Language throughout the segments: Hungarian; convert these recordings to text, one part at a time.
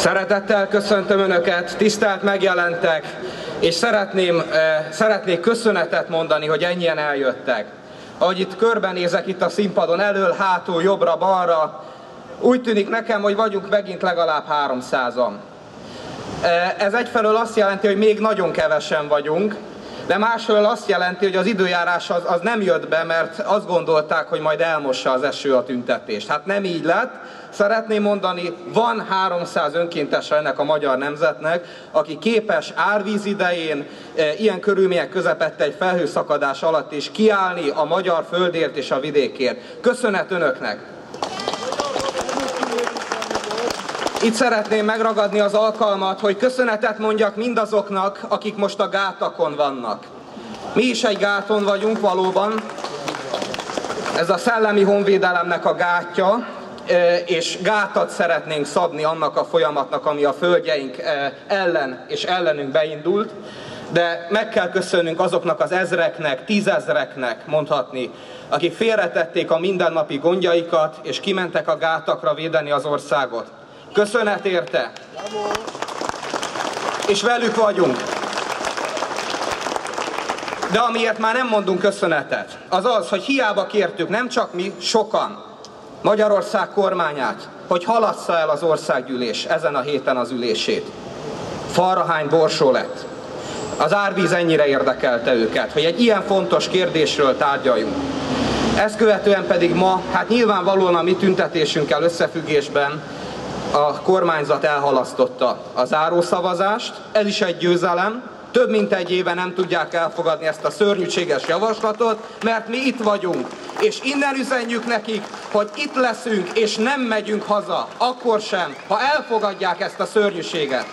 Szeretettel köszöntöm Önöket, tisztelt megjelentek, és szeretnék köszönetet mondani, hogy ennyien eljöttek. Ahogy itt körbenézek itt a színpadon, elől, hátul, jobbra, balra, úgy tűnik nekem, hogy vagyunk megint legalább 300-an. Ez egyfelől azt jelenti, hogy még nagyon kevesen vagyunk, de másfelől azt jelenti, hogy az időjárás az nem jött be, mert azt gondolták, hogy majd elmossa az eső a tüntetést. Hát nem így lett. Szeretném mondani, van 300 önkéntes ennek a magyar nemzetnek, aki képes árvíz idején, ilyen körülmények közepette egy felhőszakadás alatt is kiállni a magyar földért és a vidékért. Köszönet Önöknek! Itt szeretném megragadni az alkalmat, hogy köszönetet mondjak mindazoknak, akik most a gátakon vannak. Mi is egy gáton vagyunk valóban, ez a szellemi honvédelemnek a gátja, és gátat szeretnénk szabni annak a folyamatnak, ami a földjeink ellen és ellenünk beindult, de meg kell köszönnünk azoknak az ezreknek, tízezreknek mondhatni, akik félretették a mindennapi gondjaikat, és kimentek a gátakra védeni az országot. Köszönet érte! És velük vagyunk. De amiért már nem mondunk köszönetet, az az, hogy hiába kértük, nem csak mi, sokan, Magyarország kormányát, hogy halassza el az országgyűlés ezen a héten az ülését. Falrahány borsó lett. Az árvíz ennyire érdekelte őket, hogy egy ilyen fontos kérdésről tárgyaljunk. Ezt követően pedig ma, hát nyilvánvalóan a mi tüntetésünkkel összefüggésben a kormányzat elhalasztotta a zárószavazást. Ez is egy győzelem. Több mint egy éve nem tudják elfogadni ezt a szörnyűséges javaslatot, mert mi itt vagyunk. És innen üzenjük nekik, hogy itt leszünk, és nem megyünk haza. Akkor sem, ha elfogadják ezt a szörnyűséget.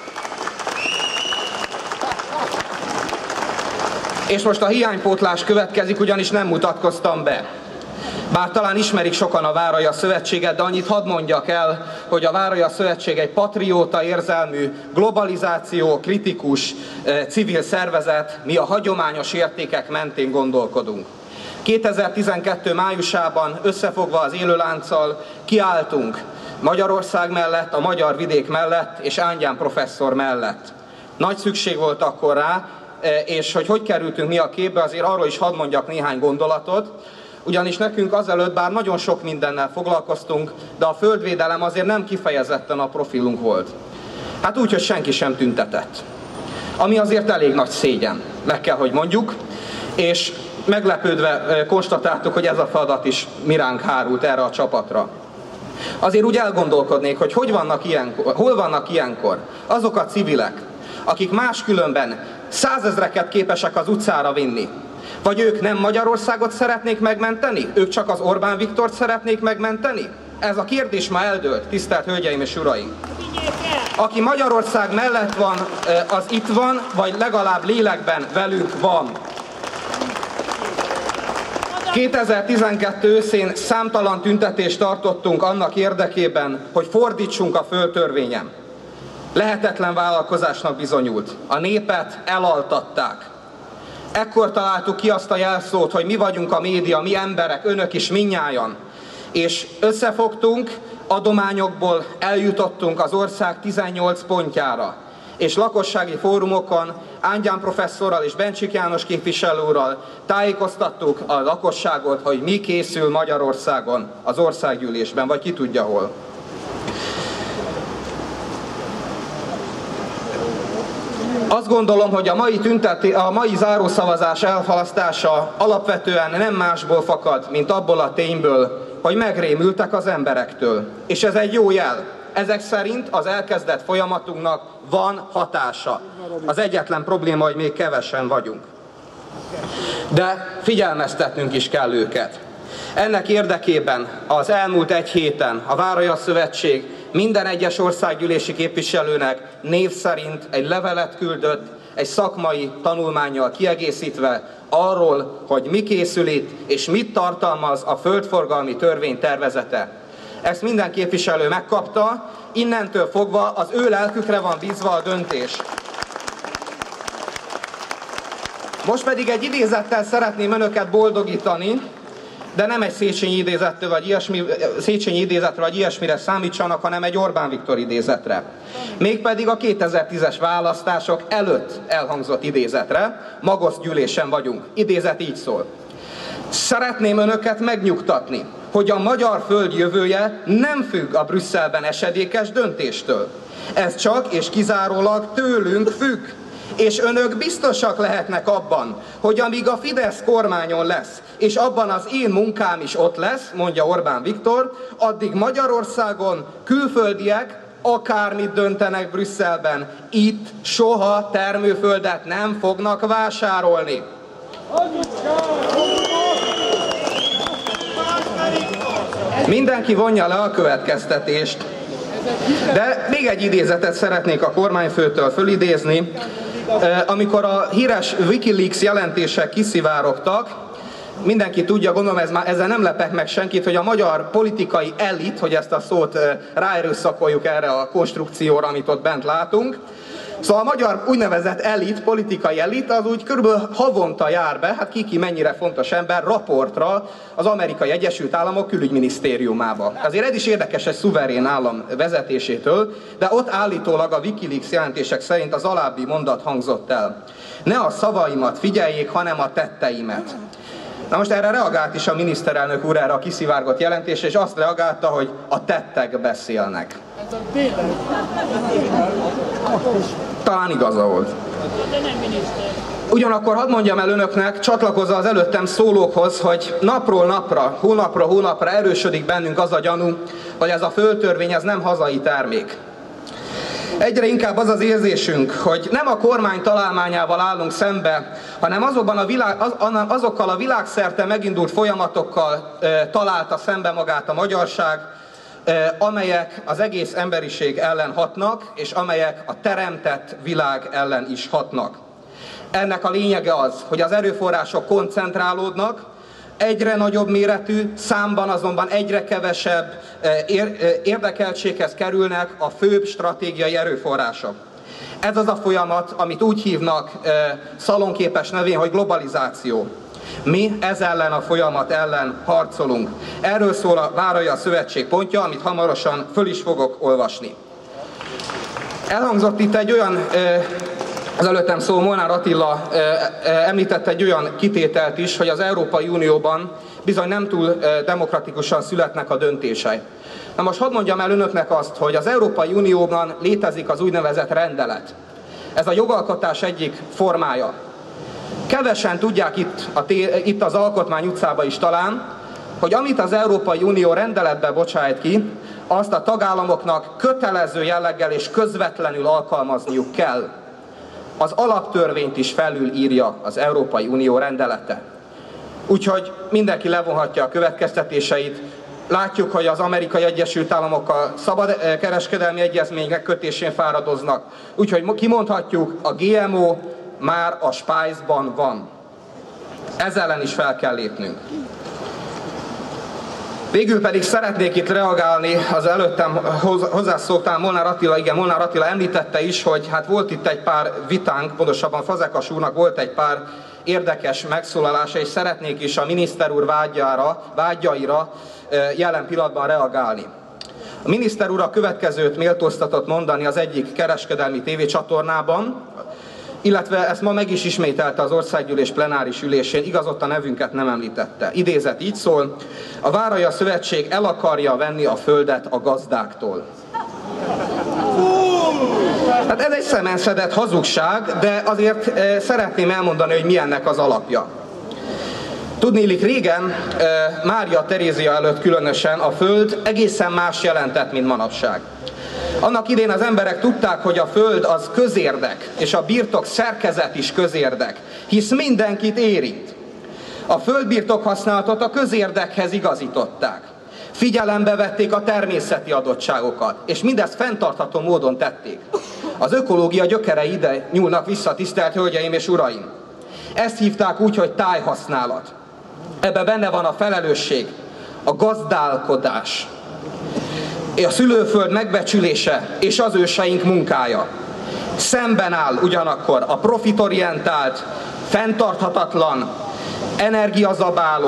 És most a hiánypótlás következik, ugyanis nem mutatkoztam be. Bár talán ismerik sokan a Váralja Szövetséget, de annyit hadd mondjak el, hogy a Váralja Szövetség egy patrióta érzelmű, globalizáció kritikus civil szervezet, mi a hagyományos értékek mentén gondolkodunk. 2012. májusában összefogva az élőlánccal kiálltunk Magyarország mellett, a magyar vidék mellett és Ángyán professzor mellett. Nagy szükség volt akkor rá, és hogy kerültünk mi a képbe, azért arról is hadd mondjak néhány gondolatot. Ugyanis nekünk azelőtt, bár nagyon sok mindennel foglalkoztunk, de a földvédelem azért nem kifejezetten a profilunk volt. Hát úgy, hogy senki sem tüntetett. Ami azért elég nagy szégyen, meg kell, hogy mondjuk, és meglepődve konstatáltuk, hogy ez a feladat is miránk hárult erre a csapatra. Azért úgy elgondolkodnék, hogy hol vannak ilyenkor azok a civilek, akik máskülönben százezreket képesek az utcára vinni. Vagy ők nem Magyarországot szeretnék megmenteni? Ők csak az Orbán Viktort szeretnék megmenteni? Ez a kérdés ma eldőlt, tisztelt Hölgyeim és Uraim! Aki Magyarország mellett van, az itt van, vagy legalább lélekben velünk van. 2012 őszén számtalan tüntetést tartottunk annak érdekében, hogy fordítsunk a földtörvényen. Lehetetlen vállalkozásnak bizonyult. A népet elaltatták. Ekkor találtuk ki azt a jelszót, hogy mi vagyunk a média, mi emberek, önök is mindnyájan. És összefogtunk, adományokból eljutottunk az ország 18 pontjára. És lakossági fórumokon Ángyán professzorral és Bencsik János képviselő úrral tájékoztattuk a lakosságot, hogy mi készül Magyarországon az országgyűlésben, vagy ki tudja hol. Azt gondolom, hogy a mai zárószavazás elhalasztása alapvetően nem másból fakad, mint abból a tényből, hogy megrémültek az emberektől. És ez egy jó jel. Ezek szerint az elkezdett folyamatunknak van hatása. Az egyetlen probléma, hogy még kevesen vagyunk. De figyelmeztetnünk is kell őket. Ennek érdekében az elmúlt egy héten a Váralja Szövetség minden egyes országgyűlési képviselőnek név szerint egy levelet küldött, egy szakmai tanulmánnyal kiegészítve arról, hogy mi készül itt, és mit tartalmaz a földforgalmi törvény tervezete. Ezt minden képviselő megkapta, innentől fogva az ő lelkükre van bízva a döntés. Most pedig egy idézettel szeretném önöket boldogítani, de nem egy Széchenyi idézetről vagy ilyesmire számítsanak, hanem egy Orbán Viktor idézetre. Mégpedig a 2010-es választások előtt elhangzott idézetre. Magos-gyűlésen vagyunk. Idézet így szól. Szeretném önöket megnyugtatni, hogy a magyar föld jövője nem függ a Brüsszelben esedékes döntéstől. Ez csak és kizárólag tőlünk függ. És önök biztosak lehetnek abban, hogy amíg a Fidesz kormányon lesz, és abban az én munkám is ott lesz, mondja Orbán Viktor, addig Magyarországon külföldiek akármit döntenek Brüsszelben, itt soha termőföldet nem fognak vásárolni. Mindenki vonja le a következtetést. De még egy idézetet szeretnék a kormányfőtől fölidézni. Amikor a híres Wikileaks jelentések kiszivárogtak, mindenki tudja, gondolom ezzel nem lepek meg senkit, hogy a magyar politikai elit, hogy ezt a szót ráerőszakoljuk erre a konstrukcióra, amit ott bent látunk. Szóval a magyar úgynevezett elit, politikai elit, az úgy körülbelül havonta jár be, hát ki mennyire fontos ember, raportra az Amerikai Egyesült Államok külügyminisztériumába. Azért ez is érdekes egy szuverén állam vezetésétől, de ott állítólag a Wikileaks jelentések szerint az alábbi mondat hangzott el. Ne a szavaimat figyeljék, hanem a tetteimet. Na most erre reagált is a miniszterelnök úr erre a kiszivárgott jelentésre, és azt reagálta, hogy a tettek beszélnek. Talán igaza volt. Ugyanakkor hadd mondjam el önöknek, csatlakozva az előttem szólókhoz, hogy napról napra, hónapról hónapra erősödik bennünk az a gyanú, hogy ez a földtörvény ez nem hazai termék. Egyre inkább az az érzésünk, hogy nem a kormány találmányával állunk szembe, hanem azokkal a világszerte megindult folyamatokkal találta szembe magát a magyarság, amelyek az egész emberiség ellen hatnak, és amelyek a teremtett világ ellen is hatnak. Ennek a lényege az, hogy az erőforrások koncentrálódnak, egyre nagyobb méretű, számban azonban egyre kevesebb érdekeltséghez kerülnek a főbb stratégiai erőforrások. Ez az a folyamat, amit úgy hívnak szalonképes nevén, hogy globalizáció. Mi ez ellen a folyamat ellen harcolunk. Erről szól a Váralja Szövetség pontja, amit hamarosan föl is fogok olvasni. Elhangzott itt egy olyan, az előttem szóló Molnár Attila említett egy olyan kitételt is, hogy az Európai Unióban bizony nem túl demokratikusan születnek a döntései. Na most hadd mondjam el önöknek azt, hogy az Európai Unióban létezik az úgynevezett rendelet. Ez a jogalkotás egyik formája. Kevesen tudják itt az Alkotmány utcában is talán, hogy amit az Európai Unió rendeletbe bocsájt ki, azt a tagállamoknak kötelező jelleggel és közvetlenül alkalmazniuk kell. Az alaptörvényt is felülírja az Európai Unió rendelete. Úgyhogy mindenki levonhatja a következtetéseit. Látjuk, hogy az Amerikai Egyesült Államokkal szabad kereskedelmi egyezmény megkötésén fáradoznak. Úgyhogy kimondhatjuk, a GMO már a spájzban van. Ezzel ellen is fel kell lépnünk. Végül pedig szeretnék itt reagálni az előttem hozzászóltál Molnár Attila említette is, hogy hát volt itt egy pár vitánk, pontosabban Fazekas úrnak volt egy pár érdekes megszólalása, és szeretnék is a miniszter úr vágyaira jelen pillanatban reagálni. A miniszter úr a következőt méltóztatott mondani az egyik kereskedelmi tévécsatornában, illetve ezt ma meg is ismételte az Országgyűlés plenáris ülésén, igaz, ott a nevünket nem említette. Idézet így szól: a Váralja Szövetség el akarja venni a földet a gazdáktól. Hát ez egy szemenszedett hazugság, de azért szeretném elmondani, hogy mi ennek az alapja. Tudniillik, régen, Mária Terézia előtt különösen a föld egészen más jelentett, mint manapság. Annak idején az emberek tudták, hogy a föld az közérdek, és a birtok szerkezet is közérdek, hisz mindenkit érint. A földbirtok használatot a közérdekhez igazították. Figyelembe vették a természeti adottságokat, és mindezt fenntartható módon tették. Az ökológia gyökerei ide nyúlnak vissza, tisztelt hölgyeim és uraim. Ezt hívták úgy, hogy tájhasználat. Ebben benne van a felelősség, a gazdálkodás, a szülőföld megbecsülése és az őseink munkája. Szemben áll ugyanakkor a profitorientált, fenntarthatatlan, energiazabáló,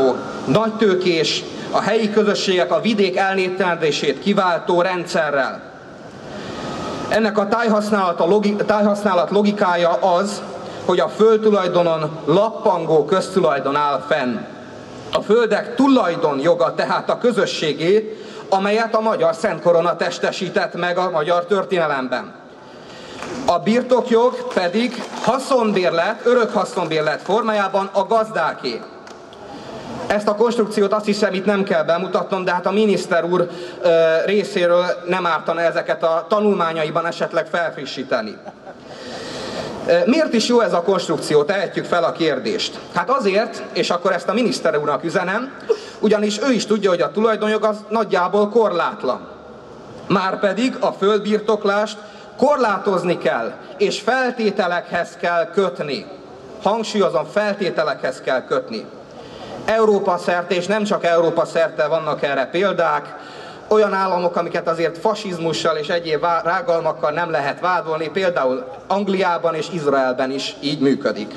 nagytőkés, a helyi közösségek a vidék elnéptelenedését kiváltó rendszerrel. Ennek a tájhasználat logikája az, hogy a földtulajdonon lappangó köztulajdon áll fenn. A földek tulajdonjoga tehát a közösségé, amelyet a magyar Szent Korona testesített meg a magyar történelemben. A birtokjog pedig haszonbérlet, örökhaszonbérlet formájában a gazdáké. Ezt a konstrukciót azt hiszem itt nem kell bemutatnom, de hát a miniszter úr részéről nem ártana ezeket a tanulmányaiban esetleg felfrissíteni. Miért is jó ez a konstrukció? Tehetjük fel a kérdést. Hát azért, és akkor ezt a miniszter úrnak üzenem, ugyanis ő is tudja, hogy a tulajdonjog az nagyjából korlátlan. Márpedig a földbirtoklást korlátozni kell, és feltételekhez kell kötni. Hangsúlyozom, feltételekhez kell kötni. Európa szerte, és nem csak Európa szerte vannak erre példák, olyan államok, amiket azért fasizmussal és egyéb rágalmakkal nem lehet vádolni, például Angliában és Izraelben is így működik.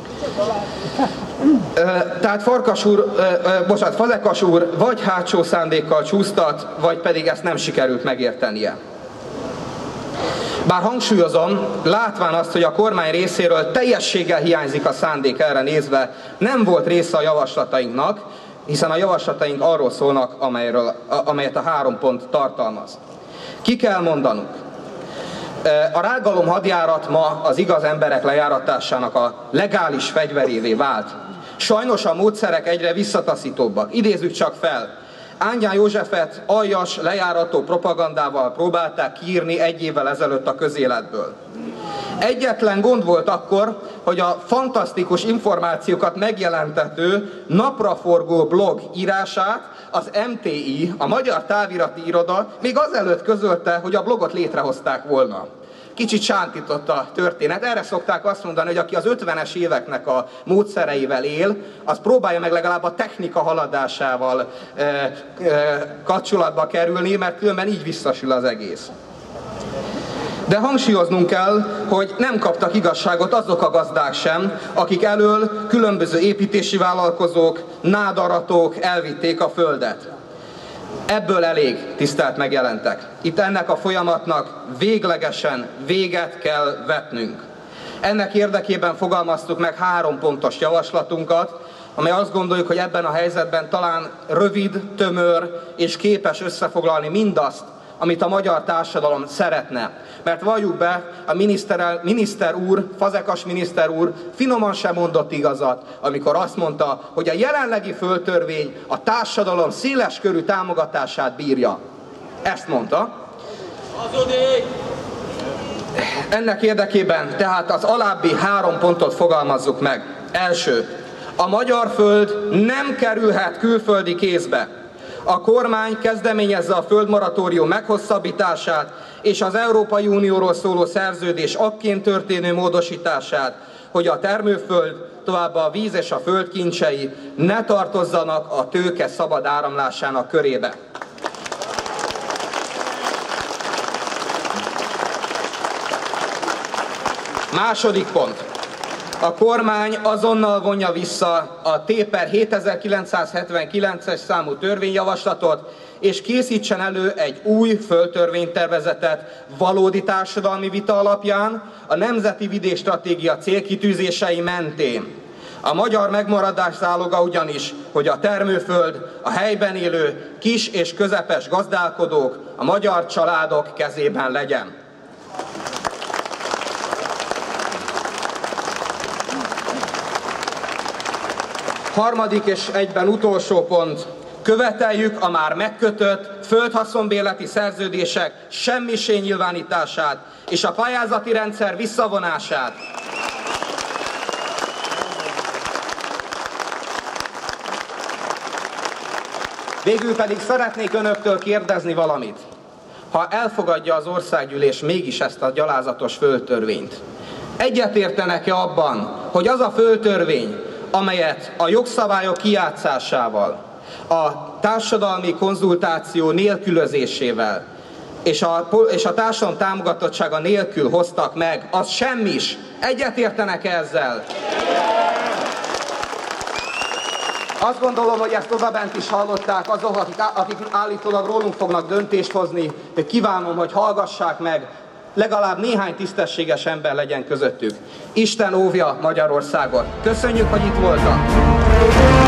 Tehát Fazekas úr vagy hátsó szándékkal csúsztat, vagy pedig ezt nem sikerült megértenie. Bár hangsúlyozom, látván azt, hogy a kormány részéről teljességgel hiányzik a szándék erre nézve, nem volt része a javaslatainknak, hiszen a javaslataink arról szólnak, amelyet a 3 pont tartalmaz. Ki kell mondanunk. A rágalom hadjárat ma az igaz emberek lejáratásának a legális fegyverévé vált. Sajnos a módszerek egyre visszataszítóbbak. Idézzük csak fel. Ángyán Józsefet aljas, lejárató propagandával próbálták kiírni 1 évvel ezelőtt a közéletből. Egyetlen gond volt akkor, hogy a fantasztikus információkat megjelentető napraforgó blog írását az MTI, a Magyar Távirati Iroda még azelőtt közölte, hogy a blogot létrehozták volna. Kicsit sántított a történet. Erre szokták azt mondani, hogy aki az 50-es éveknek a módszereivel él, az próbálja meg legalább a technika haladásával kapcsolatba kerülni, mert különben így visszasül az egész. De hangsúlyoznunk kell, hogy nem kaptak igazságot azok a gazdák sem, akik elől különböző építési vállalkozók, nádaratók elvitték a földet. Ebből elég, tisztelt megjelentek. Itt ennek a folyamatnak véglegesen véget kell vetnünk. Ennek érdekében fogalmaztuk meg 3 pontos javaslatunkat, amely azt gondoljuk, hogy ebben a helyzetben talán rövid, tömör és képes összefoglalni mindazt, amit a magyar társadalom szeretne. Mert valljuk be, a miniszter úr, Fazekas miniszter úr finoman sem mondott igazat, amikor azt mondta, hogy a jelenlegi földtörvény a társadalom széleskörű támogatását bírja. Ezt mondta. Ennek érdekében tehát az alábbi 3 pontot fogalmazzuk meg. Első, a magyar föld nem kerülhet külföldi kézbe. A kormány kezdeményezze a földmoratórium meghosszabbítását és az Európai Unióról szóló szerződés akként történő módosítását, hogy a termőföld, továbbá a víz és a föld kincsei ne tartozzanak a tőke szabad áramlásának körébe. Második pont. A kormány azonnal vonja vissza a T/per 7979-es számú törvényjavaslatot, és készítsen elő egy új földtörvénytervezetet valódi társadalmi vita alapján, a Nemzeti Vidékstratégia célkitűzései mentén. A magyar megmaradás záloga ugyanis, hogy a termőföld, a helyben élő kis és közepes gazdálkodók, a magyar családok kezében legyen. Harmadik és egyben utolsó pont. Követeljük a már megkötött földhaszonbérleti szerződések semmisé nyilvánítását és a pályázati rendszer visszavonását. Végül pedig szeretnék önöktől kérdezni valamit. Ha elfogadja az országgyűlés mégis ezt a gyalázatos földtörvényt, egyetértenek-e abban, hogy az a földtörvény, amelyet a jogszabályok kijátszásával, a társadalmi konzultáció nélkülözésével és a társadalom támogatottsága nélkül hoztak meg, az semmis. Egyetértenek ezzel? Azt gondolom, hogy ezt odabent is hallották azok, akik állítólag rólunk fognak döntést hozni, hogy kívánom, hogy hallgassák meg, legalább néhány tisztességes ember legyen közöttük. Isten óvja Magyarországot! Köszönjük, hogy itt voltak!